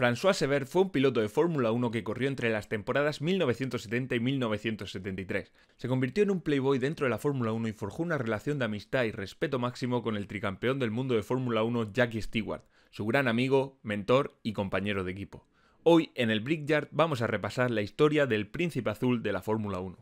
François Severt fue un piloto de Fórmula 1 que corrió entre las temporadas 1970 y 1973. Se convirtió en un playboy dentro de la Fórmula 1 y forjó una relación de amistad y respeto máximo con el tricampeón del mundo de Fórmula 1 Jackie Stewart, su gran amigo, mentor y compañero de equipo. Hoy, en el Brickyard, vamos a repasar la historia del príncipe azul de la Fórmula 1.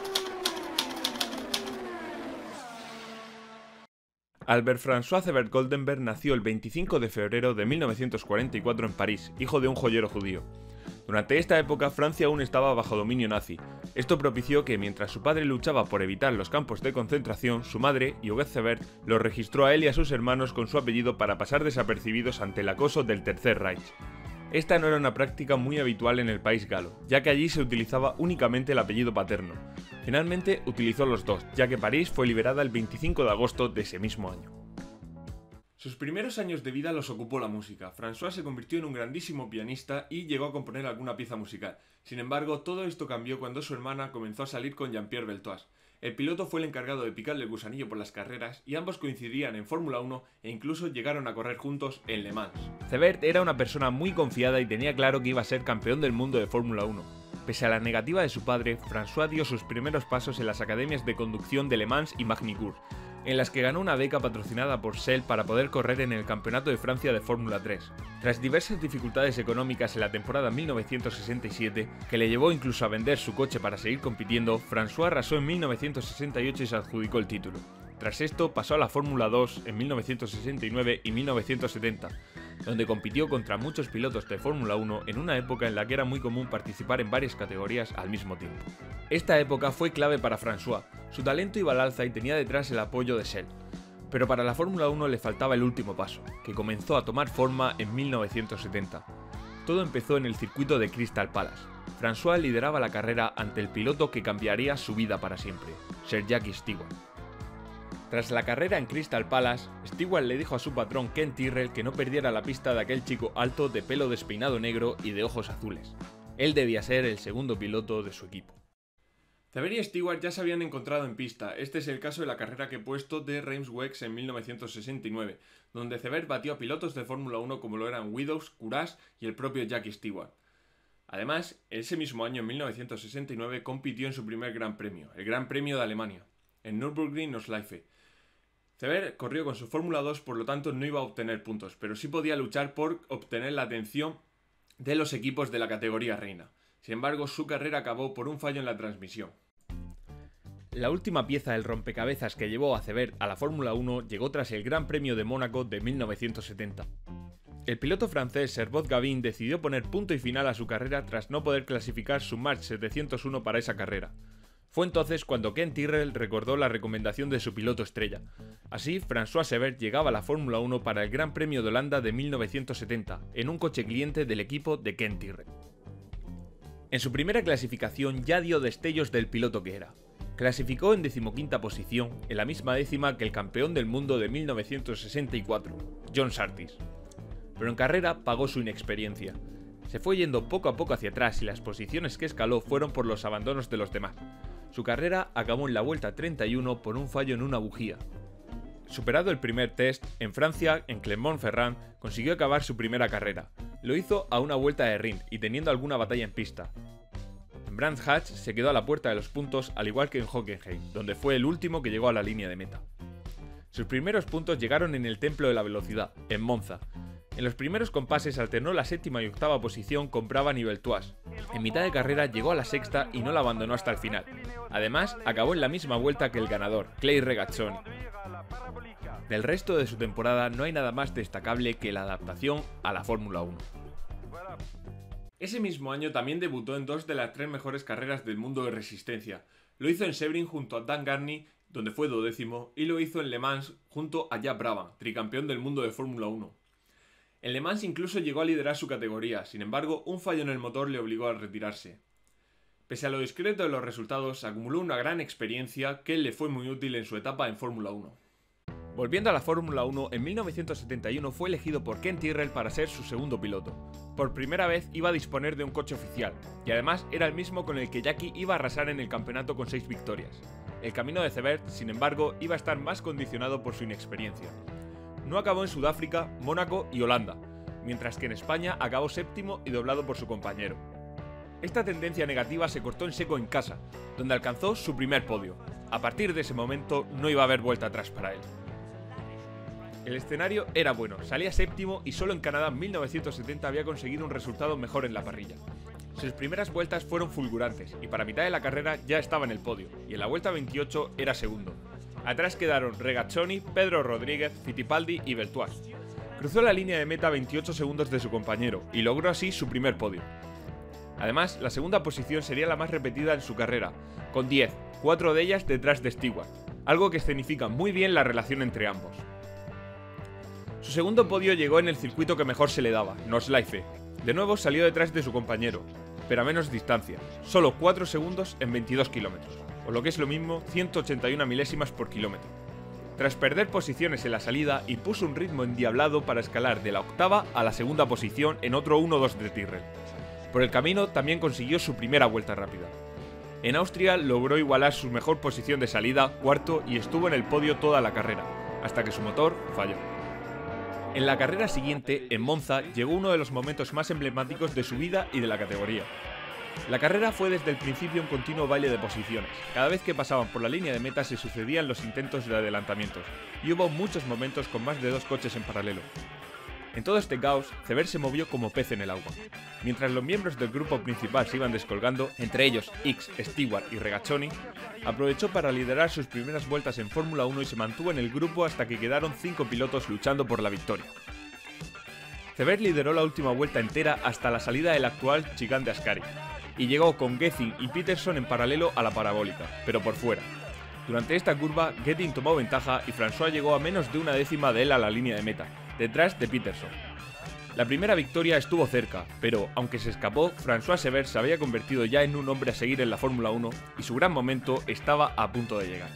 Albert François Severt Goldenberg nació el 25 de febrero de 1944 en París, hijo de un joyero judío. Durante esta época, Francia aún estaba bajo dominio nazi. Esto propició que, mientras su padre luchaba por evitar los campos de concentración, su madre, Huguette Severt, los registró a él y a sus hermanos con su apellido para pasar desapercibidos ante el acoso del Tercer Reich. Esta no era una práctica muy habitual en el país galo, ya que allí se utilizaba únicamente el apellido paterno. Finalmente utilizó los dos, ya que París fue liberada el 25 de agosto de ese mismo año. Sus primeros años de vida los ocupó la música. François se convirtió en un grandísimo pianista y llegó a componer alguna pieza musical. Sin embargo, todo esto cambió cuando su hermana comenzó a salir con Jean-Pierre Beltoise. El piloto fue el encargado de picarle el gusanillo por las carreras y ambos coincidían en Fórmula 1 e incluso llegaron a correr juntos en Le Mans. Severt era una persona muy confiada y tenía claro que iba a ser campeón del mundo de Fórmula 1. Pese a la negativa de su padre, François dio sus primeros pasos en las academias de conducción de Le Mans y Magny-Cours, en las que ganó una beca patrocinada por Shell para poder correr en el Campeonato de Francia de Fórmula 3. Tras diversas dificultades económicas en la temporada 1967, que le llevó incluso a vender su coche para seguir compitiendo, François arrasó en 1968 y se adjudicó el título. Tras esto pasó a la Fórmula 2 en 1969 y 1970, donde compitió contra muchos pilotos de Fórmula 1 en una época en la que era muy común participar en varias categorías al mismo tiempo. Esta época fue clave para François, su talento iba al alza y tenía detrás el apoyo de Shell. Pero para la Fórmula 1 le faltaba el último paso, que comenzó a tomar forma en 1970. Todo empezó en el circuito de Crystal Palace. François lideraba la carrera ante el piloto que cambiaría su vida para siempre, Sir Jackie Stewart. Tras la carrera en Crystal Palace, Stewart le dijo a su patrón Ken Tyrrell que no perdiera la pista de aquel chico alto de pelo despeinado negro y de ojos azules. Él debía ser el segundo piloto de su equipo. Severt y Stewart ya se habían encontrado en pista. Este es el caso de la carrera que he puesto de Reims-Wex en 1969, donde Severt batió a pilotos de Fórmula 1 como lo eran Widows, Courage y el propio Jackie Stewart. Además, ese mismo año, en 1969, compitió en su primer Gran Premio, el Gran Premio de Alemania, en Nürburgring-Nordschleife. Severt corrió con su Fórmula 2, por lo tanto no iba a obtener puntos, pero sí podía luchar por obtener la atención de los equipos de la categoría reina. Sin embargo, su carrera acabó por un fallo en la transmisión. La última pieza del rompecabezas que llevó a Severt a la Fórmula 1 llegó tras el Gran Premio de Mónaco de 1970. El piloto francés Servoz Gavin decidió poner punto y final a su carrera tras no poder clasificar su March 701 para esa carrera. Fue entonces cuando Ken Tyrrell recordó la recomendación de su piloto estrella. Así, François Severt llegaba a la Fórmula 1 para el Gran Premio de Holanda de 1970, en un coche cliente del equipo de Ken Tyrrell. En su primera clasificación ya dio destellos del piloto que era. Clasificó en 15ª posición, en la misma décima que el campeón del mundo de 1964, John Surtees. Pero en carrera pagó su inexperiencia. Se fue yendo poco a poco hacia atrás y las posiciones que escaló fueron por los abandonos de los demás. Su carrera acabó en la vuelta 31 por un fallo en una bujía. Superado el primer test, en Francia, en Clermont-Ferrand, consiguió acabar su primera carrera. Lo hizo a una vuelta de Rindt y teniendo alguna batalla en pista. En Brands Hatch se quedó a la puerta de los puntos, al igual que en Hockenheim, donde fue el último que llegó a la línea de meta. Sus primeros puntos llegaron en el Templo de la Velocidad, en Monza. En los primeros compases alternó la 7ª y 8ª posición con Brabham y Beltoise. En mitad de carrera llegó a la 6ª y no la abandonó hasta el final. Además, acabó en la misma vuelta que el ganador, Clay Regazzoni. Del resto de su temporada no hay nada más destacable que la adaptación a la Fórmula 1. Ese mismo año también debutó en 2 de las 3 mejores carreras del mundo de resistencia. Lo hizo en Sebring junto a Dan Gurney, donde fue 12º, y lo hizo en Le Mans junto a Jack Brabham, tricampeón del mundo de Fórmula 1. En Le Mans incluso llegó a liderar su categoría, sin embargo, un fallo en el motor le obligó a retirarse. Pese a lo discreto de los resultados, acumuló una gran experiencia que le fue muy útil en su etapa en Fórmula 1. Volviendo a la Fórmula 1, en 1971 fue elegido por Ken Tyrrell para ser su segundo piloto. Por primera vez iba a disponer de un coche oficial, y además era el mismo con el que Jackie iba a arrasar en el campeonato con 6 victorias. El camino de Severt, sin embargo, iba a estar más condicionado por su inexperiencia. No acabó en Sudáfrica, Mónaco y Holanda, mientras que en España acabó séptimo y doblado por su compañero. Esta tendencia negativa se cortó en seco en casa, donde alcanzó su primer podio. A partir de ese momento no iba a haber vuelta atrás para él. El escenario era bueno, salía séptimo y solo en Canadá en 1970 había conseguido un resultado mejor en la parrilla. Sus primeras vueltas fueron fulgurantes y para mitad de la carrera ya estaba en el podio, y en la vuelta 28 era segundo. Atrás quedaron Regazzoni, Pedro Rodríguez, Fittipaldi y Beltoise. Cruzó la línea de meta a 28 segundos de su compañero y logró así su primer podio. Además, la segunda posición sería la más repetida en su carrera, con 10, 4 de ellas detrás de Stewart, algo que escenifica muy bien la relación entre ambos. Su segundo podio llegó en el circuito que mejor se le daba, Nordschleife. De nuevo salió detrás de su compañero, pero a menos distancia, solo 4 segundos en 22 kilómetros, o lo que es lo mismo, 181 milésimas por kilómetro. Tras perder posiciones en la salida, impuso un ritmo endiablado para escalar de la octava a la segunda posición en otro 1-2 de Tyrrell. Por el camino también consiguió su primera vuelta rápida. En Austria logró igualar su mejor posición de salida, cuarto, y estuvo en el podio toda la carrera, hasta que su motor falló. En la carrera siguiente, en Monza, llegó uno de los momentos más emblemáticos de su vida y de la categoría. La carrera fue desde el principio un continuo baile de posiciones. Cada vez que pasaban por la línea de meta se sucedían los intentos de adelantamientos, y hubo muchos momentos con más de 2 coches en paralelo. En todo este caos, Sever se movió como pez en el agua. Mientras los miembros del grupo principal se iban descolgando, entre ellos Ickx, Stewart y Regazzoni, aprovechó para liderar sus primeras vueltas en Fórmula 1 y se mantuvo en el grupo hasta que quedaron 5 pilotos luchando por la victoria. Sever lideró la última vuelta entera hasta la salida del actual Chicane de Ascari, y llegó con Getting y Peterson en paralelo a la parabólica, pero por fuera. Durante esta curva, Getting tomó ventaja y François llegó a menos de una décima de él a la línea de meta, detrás de Peterson. La primera victoria estuvo cerca, pero aunque se escapó, François Sever se había convertido ya en un hombre a seguir en la Fórmula 1 y su gran momento estaba a punto de llegar.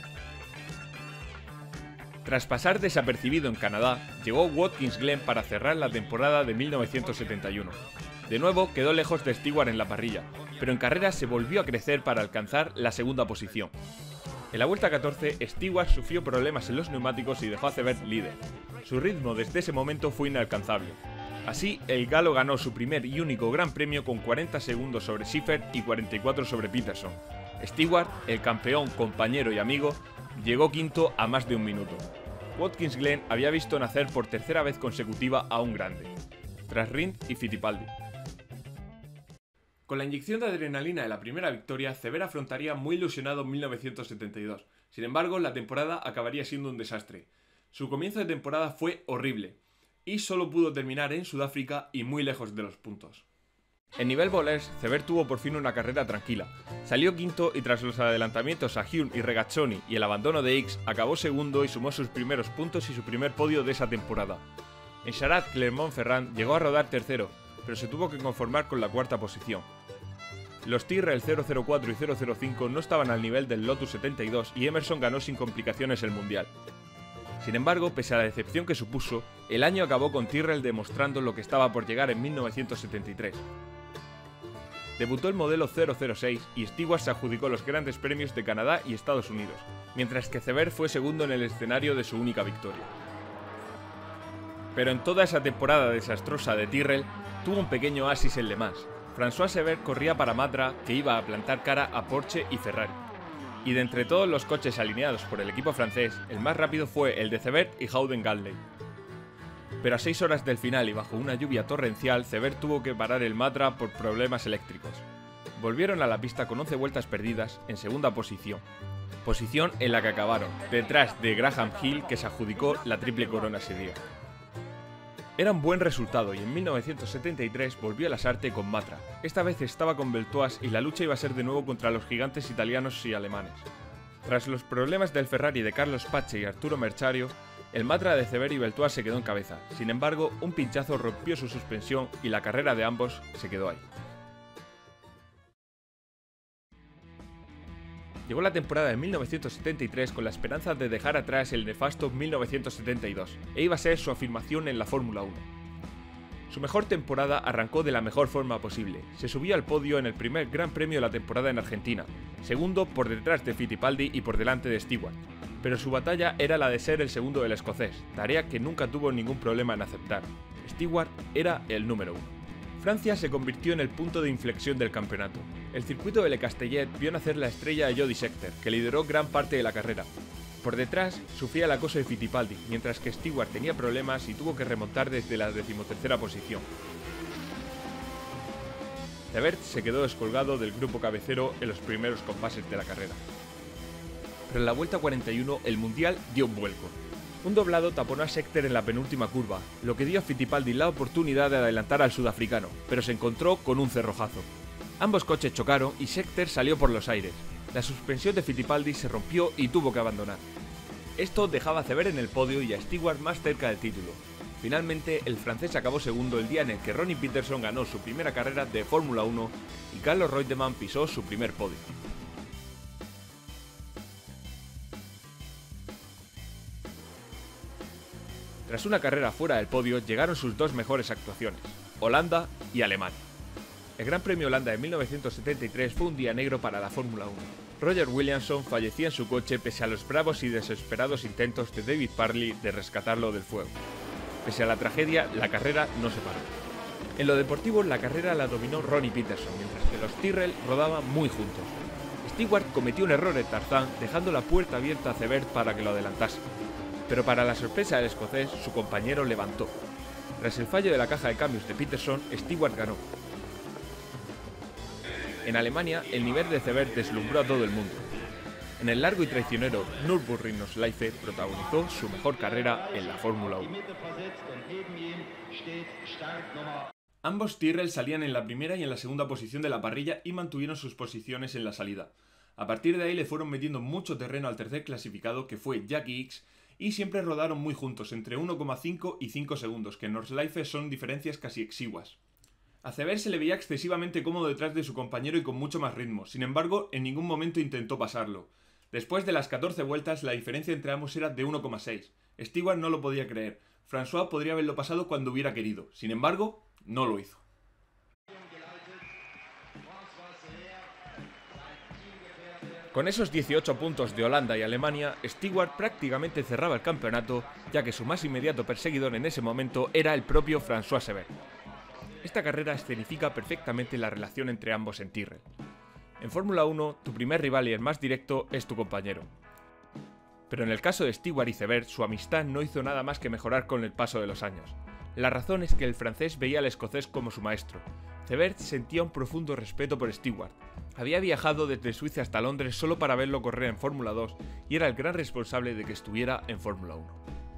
Tras pasar desapercibido en Canadá, llegó Watkins Glen para cerrar la temporada de 1971. De nuevo quedó lejos de Stewart en la parrilla, pero en carrera se volvió a crecer para alcanzar la segunda posición. En la vuelta 14, Stewart sufrió problemas en los neumáticos y dejó a Sever líder. Su ritmo desde ese momento fue inalcanzable. Así, el galo ganó su primer y único gran premio con 40 segundos sobre Seifert y 44 sobre Peterson. Stewart, el campeón, compañero y amigo, llegó quinto a más de un minuto. Watkins Glen había visto nacer por tercera vez consecutiva a un grande, tras Rindt y Fittipaldi. Con la inyección de adrenalina de la primera victoria, Sever afrontaría muy ilusionado 1972. Sin embargo, la temporada acabaría siendo un desastre. Su comienzo de temporada fue horrible, y solo pudo terminar en Sudáfrica y muy lejos de los puntos. En nivel Bollers, Sever tuvo por fin una carrera tranquila. Salió quinto y tras los adelantamientos a Hulme y Regazzoni y el abandono de Ickx, acabó segundo y sumó sus primeros puntos y su primer podio de esa temporada. En Charad Clermont-Ferrand llegó a rodar tercero, pero se tuvo que conformar con la cuarta posición. Los Tyrrell 004 y 005 no estaban al nivel del Lotus 72 y Emerson ganó sin complicaciones el mundial. Sin embargo, pese a la decepción que supuso, el año acabó con Tyrrell demostrando lo que estaba por llegar en 1973. Debutó el modelo 006 y Stewart se adjudicó los grandes premios de Canadá y Estados Unidos, mientras que Sever fue segundo en el escenario de su única victoria. Pero en toda esa temporada desastrosa de Tyrrell, tuvo un pequeño oasis en Le Mans. François Sever corría para Matra, que iba a plantar cara a Porsche y Ferrari. Y de entre todos los coches alineados por el equipo francés, el más rápido fue el de Sever y Howden Gadley. Pero a 6 horas del final y bajo una lluvia torrencial, Sever tuvo que parar el Matra por problemas eléctricos. Volvieron a la pista con 11 vueltas perdidas, en segunda posición. Posición en la que acabaron, detrás de Graham Hill, que se adjudicó la triple corona ese día. Era un buen resultado y en 1973 volvió a Lasarte con Matra. Esta vez estaba con Beltoise y la lucha iba a ser de nuevo contra los gigantes italianos y alemanes. Tras los problemas del Ferrari de Carlos Pace y Arturo Mercario, el Matra de Sever y Beltoise se quedó en cabeza. Sin embargo, un pinchazo rompió su suspensión y la carrera de ambos se quedó ahí. Llegó la temporada de 1973 con la esperanza de dejar atrás el nefasto 1972, e iba a ser su afirmación en la Fórmula 1. Su mejor temporada arrancó de la mejor forma posible. Se subió al podio en el primer Gran Premio de la temporada en Argentina, segundo por detrás de Fittipaldi y por delante de Stewart, pero su batalla era la de ser el segundo del escocés, tarea que nunca tuvo ningún problema en aceptar. Stewart era el número 1. Francia se convirtió en el punto de inflexión del campeonato. El circuito de Le Castellet vio nacer la estrella de Jody Scheckter, que lideró gran parte de la carrera. Por detrás, sufría el acoso de Fittipaldi, mientras que Stewart tenía problemas y tuvo que remontar desde la 13ª posición. Sever se quedó descolgado del grupo cabecero en los primeros compases de la carrera. Pero en la vuelta 41 el mundial dio un vuelco. Un doblado taponó a Scheckter en la penúltima curva, lo que dio a Fittipaldi la oportunidad de adelantar al sudafricano, pero se encontró con un cerrojazo. Ambos coches chocaron y Scheckter salió por los aires. La suspensión de Fittipaldi se rompió y tuvo que abandonar. Esto dejaba a Sever en el podio y a Stewart más cerca del título. Finalmente, el francés acabó segundo el día en el que Ronnie Peterson ganó su primera carrera de Fórmula 1 y Carlos Reutemann pisó su primer podio. Tras una carrera fuera del podio, llegaron sus dos mejores actuaciones, Holanda y Alemania. El Gran Premio Holanda de 1973 fue un día negro para la Fórmula 1. Roger Williamson fallecía en su coche pese a los bravos y desesperados intentos de David Parley de rescatarlo del fuego. Pese a la tragedia, la carrera no se paró. En lo deportivo, la carrera la dominó Ronnie Peterson, mientras que los Tyrrell rodaban muy juntos. Stewart cometió un error de Tarzán, dejando la puerta abierta a Sever para que lo adelantase. Pero para la sorpresa del escocés, su compañero levantó. Tras el fallo de la caja de cambios de Peterson, Stewart ganó. En Alemania, el nivel de Sever deslumbró a todo el mundo. En el largo y traicionero Nürburgring-Nordschleife protagonizó su mejor carrera en la Fórmula 1. Ambos Tyrrell salían en la primera y en la segunda posición de la parrilla y mantuvieron sus posiciones en la salida. A partir de ahí le fueron metiendo mucho terreno al tercer clasificado, que fue Jackie Ickx, y siempre rodaron muy juntos, entre 1,5 y 5 segundos, que en Nordschleife son diferencias casi exiguas. A Sever se le veía excesivamente cómodo detrás de su compañero y con mucho más ritmo, sin embargo, en ningún momento intentó pasarlo. Después de las 14 vueltas, la diferencia entre ambos era de 1,6. Stewart no lo podía creer. François podría haberlo pasado cuando hubiera querido. Sin embargo, no lo hizo. Con esos 18 puntos de Holanda y Alemania, Stewart prácticamente cerraba el campeonato, ya que su más inmediato perseguidor en ese momento era el propio François Sever. Esta carrera escenifica perfectamente la relación entre ambos en Tyrrell. En Fórmula 1, tu primer rival y el más directo es tu compañero. Pero en el caso de Stewart y Sever, su amistad no hizo nada más que mejorar con el paso de los años. La razón es que el francés veía al escocés como su maestro. Sever sentía un profundo respeto por Stewart. Había viajado desde Suiza hasta Londres solo para verlo correr en Fórmula 2 y era el gran responsable de que estuviera en Fórmula 1.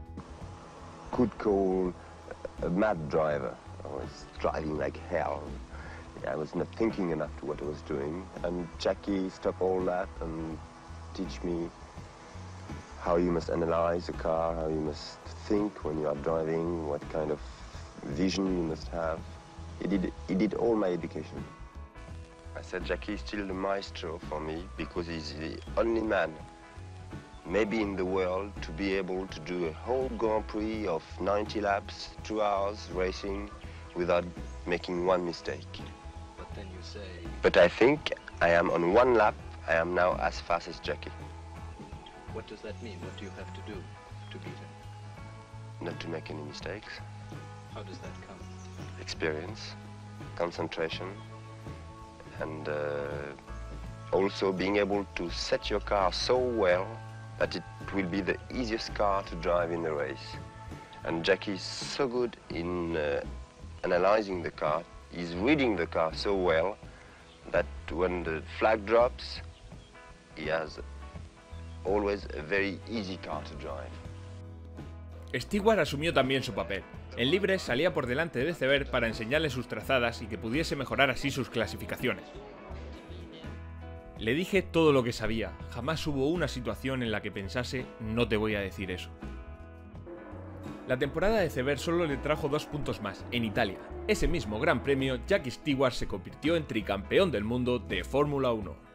Could call a mad driver. I was driving like hell. I was not thinking enough to what I was doing, and Jackie stopped all that and teach me how you must analyze a car, how you must think when you are driving, what kind of vision you must have. He did all my education. I said Jackie is still the maestro for me because he's the only man, maybe in the world, to be able to do a whole Grand Prix of 90 laps, 2 hours racing without making one mistake. But then you say... But I think I am on one lap, I am now as fast as Jackie. What does that mean? What do you have to do to beat him? Not to make any mistakes. How does that come? Experience, concentration, and also being able to set your car so well that it will be the easiest car to drive in the race. And Jackie is so good in analyzing the car. He's reading the car so well that when the flag drops, he has always a very easy car to drive. Stewart asumió también su papel. En libres salía por delante de Sever para enseñarle sus trazadas y que pudiese mejorar así sus clasificaciones. Le dije todo lo que sabía, jamás hubo una situación en la que pensase no te voy a decir eso. La temporada de Sever solo le trajo 2 puntos más, en Italia. Ese mismo Gran Premio, Jackie Stewart se convirtió en tricampeón del mundo de Fórmula 1.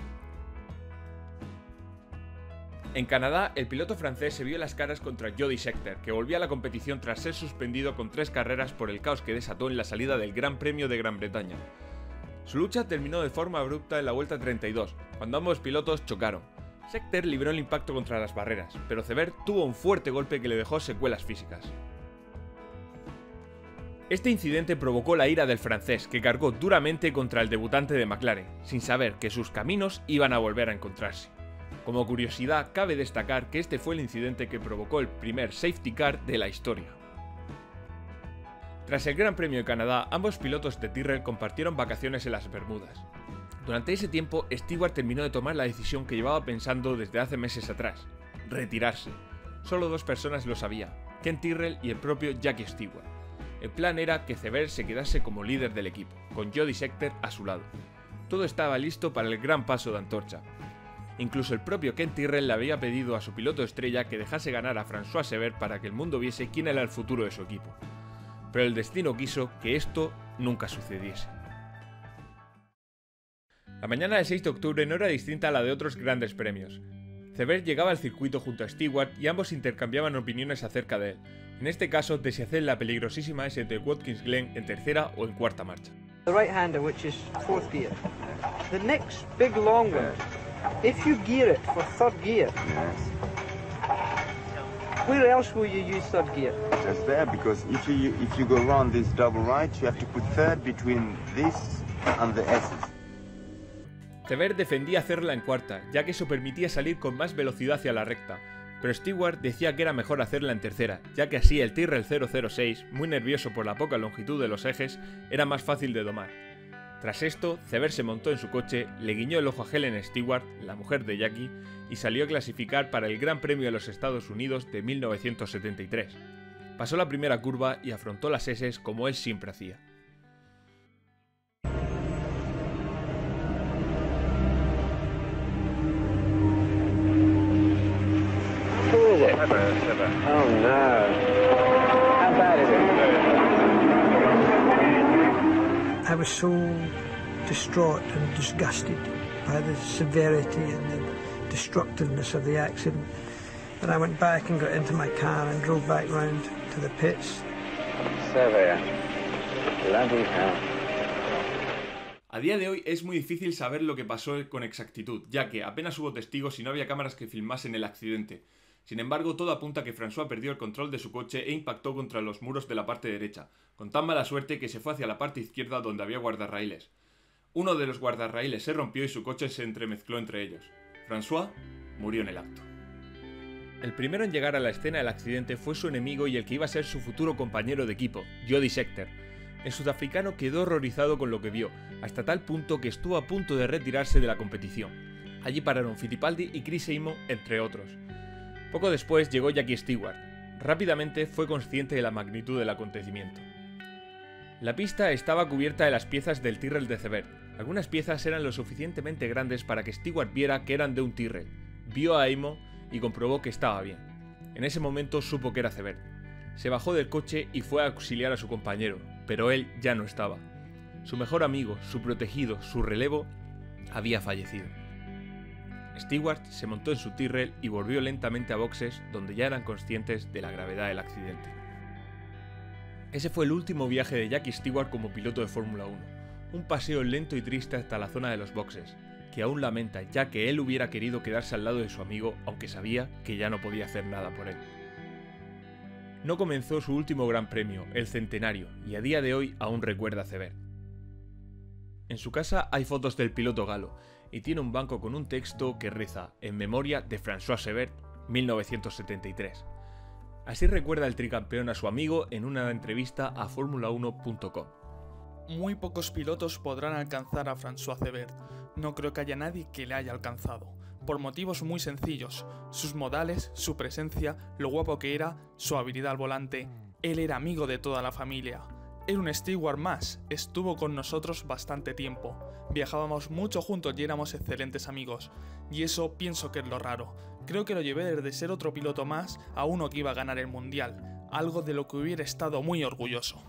En Canadá, el piloto francés se vio las caras contra Jody Scheckter, que volvía a la competición tras ser suspendido con 3 carreras por el caos que desató en la salida del Gran Premio de Gran Bretaña. Su lucha terminó de forma abrupta en la vuelta 32, cuando ambos pilotos chocaron. Scheckter libró el impacto contra las barreras, pero Sever tuvo un fuerte golpe que le dejó secuelas físicas. Este incidente provocó la ira del francés, que cargó duramente contra el debutante de McLaren, sin saber que sus caminos iban a volver a encontrarse. Como curiosidad, cabe destacar que este fue el incidente que provocó el primer safety car de la historia. Tras el Gran Premio de Canadá, ambos pilotos de Tyrrell compartieron vacaciones en las Bermudas. Durante ese tiempo, Stewart terminó de tomar la decisión que llevaba pensando desde hace meses atrás: retirarse. Solo dos personas lo sabían, Ken Tyrrell y el propio Jackie Stewart. El plan era que Cevert se quedase como líder del equipo, con Jody Scheckter a su lado. Todo estaba listo para el gran paso de antorcha. Incluso el propio Ken Tyrrell le había pedido a su piloto estrella que dejase ganar a François Cevert para que el mundo viese quién era el futuro de su equipo. Pero el destino quiso que esto nunca sucediese. La mañana del 6 de octubre no era distinta a la de otros grandes premios. Cevert llegaba al circuito junto a Stewart y ambos intercambiaban opiniones acerca de él, en este caso de si hacer la peligrosísima S de Watkins Glen en tercera o en cuarta marcha. The right-hander, which is fourth gear. The next big long one, if you gear it for third gear, where else will you use third gear? Just there, because if you go around this double right, you have to put third between this and the S's. Cevert defendía hacerla en cuarta, ya que eso permitía salir con más velocidad hacia la recta, pero Stewart decía que era mejor hacerla en tercera, ya que así el Tyrrell 006, muy nervioso por la poca longitud de los ejes, era más fácil de domar. Tras esto, Cevert se montó en su coche, le guiñó el ojo a Helen Stewart, la mujer de Jackie, y salió a clasificar para el Gran Premio de los Estados Unidos de 1973. Pasó la primera curva y afrontó las S's como él siempre hacía. Oh no. How bad is it? I was so distraught and disgusted by the severity and the destructiveness of the accident that I went back and got into my car and drove back round to the pits. Severe. Bloody hell. A día de hoy es muy difícil saber lo que pasó con exactitud, ya que apenas hubo testigos y no había cámaras que filmasen el accidente. Sin embargo, todo apunta a que François perdió el control de su coche e impactó contra los muros de la parte derecha, con tan mala suerte que se fue hacia la parte izquierda donde había guardarraíles. Uno de los guardarraíles se rompió y su coche se entremezcló entre ellos. François murió en el acto. El primero en llegar a la escena del accidente fue su enemigo y el que iba a ser su futuro compañero de equipo, Jody Scheckter. El sudafricano quedó horrorizado con lo que vio, hasta tal punto que estuvo a punto de retirarse de la competición. Allí pararon Fittipaldi y Chris Amon, entre otros. Poco después llegó Jackie Stewart. Rápidamente fue consciente de la magnitud del acontecimiento. La pista estaba cubierta de las piezas del Tyrrell de Cevert. Algunas piezas eran lo suficientemente grandes para que Stewart viera que eran de un Tyrrell. Vio a Amon y comprobó que estaba bien. En ese momento supo que era Cevert. Se bajó del coche y fue a auxiliar a su compañero, pero él ya no estaba. Su mejor amigo, su protegido, su relevo, había fallecido. Stewart se montó en su Tyrrell y volvió lentamente a boxes donde ya eran conscientes de la gravedad del accidente. Ese fue el último viaje de Jackie Stewart como piloto de Fórmula 1, un paseo lento y triste hasta la zona de los boxes, que aún lamenta ya que él hubiera querido quedarse al lado de su amigo aunque sabía que ya no podía hacer nada por él. No comenzó su último gran premio, el centenario, y a día de hoy aún recuerda a Cevert. En su casa hay fotos del piloto galo, y tiene un banco con un texto que reza en memoria de François Cevert, 1973. Así recuerda el tricampeón a su amigo en una entrevista a Formula1.com. Muy pocos pilotos podrán alcanzar a François Cevert. No creo que haya nadie que le haya alcanzado. Por motivos muy sencillos: sus modales, su presencia, lo guapo que era, su habilidad al volante. Él era amigo de toda la familia. Era un Stewart más, estuvo con nosotros bastante tiempo. Viajábamos mucho juntos y éramos excelentes amigos. Y eso pienso que es lo raro. Creo que lo llevé desde ser otro piloto más a uno que iba a ganar el mundial. Algo de lo que hubiera estado muy orgulloso.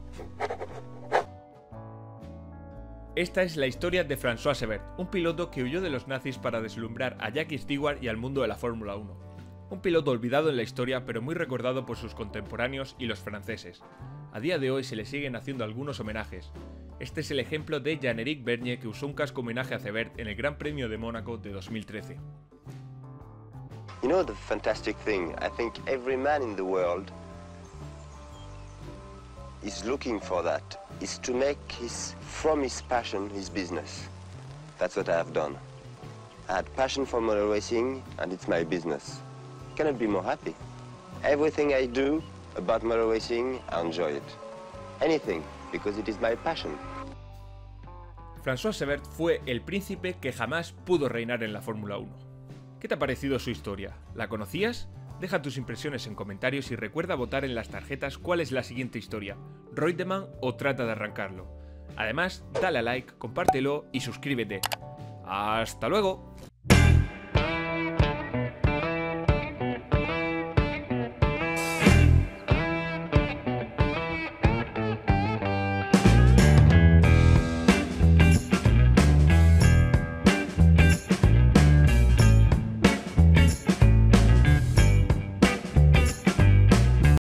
Esta es la historia de François Cevert, un piloto que huyó de los nazis para deslumbrar a Jackie Stewart y al mundo de la Fórmula 1. Un piloto olvidado en la historia pero muy recordado por sus contemporáneos y los franceses. A día de hoy se le siguen haciendo algunos homenajes. Este es el ejemplo de Jean-Éric Vergne, que usó un casco homenaje a Cevert en el Gran Premio de Mónaco de 2013. You know the fantastic thing, I think every man in the world is looking for that, is to make from his passion his business. That's what I have done. I had passion for motor racing, and it's my business. Cannot be more happy. Everything I do about motor racing, I enjoy it. Anything, because it is my passion. François Severt fue el príncipe que jamás pudo reinar en la Fórmula 1. ¿Qué te ha parecido su historia? ¿La conocías? Deja tus impresiones en comentarios y recuerda votar en las tarjetas cuál es la siguiente historia, Reutemann o Trata de arrancarlo. Además, dale a like, compártelo y suscríbete. ¡Hasta luego!